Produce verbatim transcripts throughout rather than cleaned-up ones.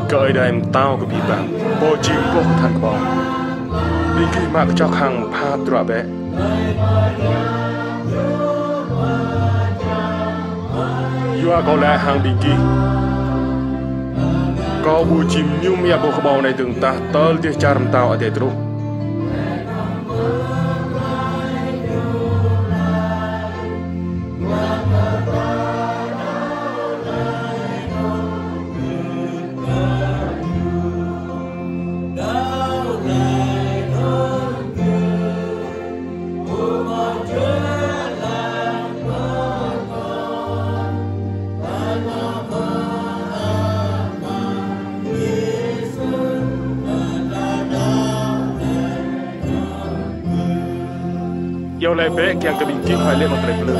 cởi đêm tao của bị bạn bố chim vô thành bò đi khi mà cho hàng pha trọ bé Yua có lẽ hàng bình kỳ có bố chim nhung mẹ bố bò này từng ta tớ đi charm tao ở đây trú Yêu lại bé kèm cái bình kim phải lên một cái bự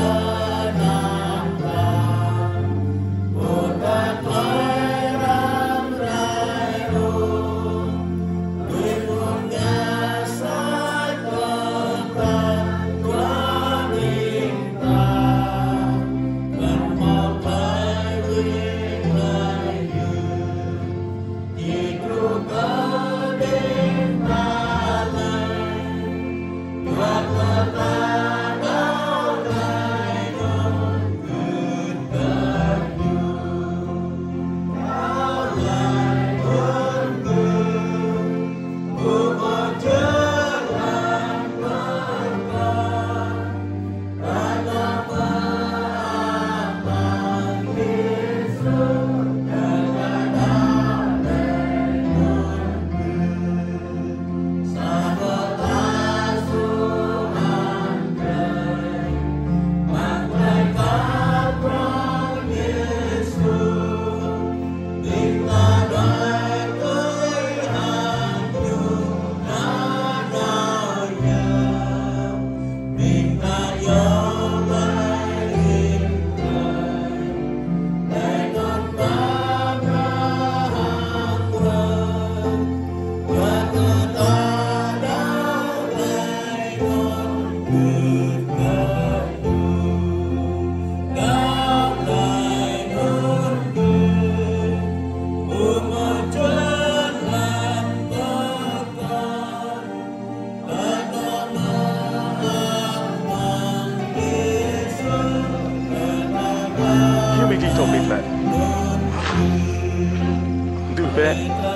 bé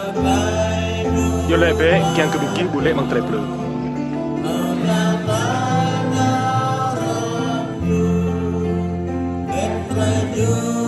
Yo le bé kèm cái bình kim bù lệ bằng trái bự you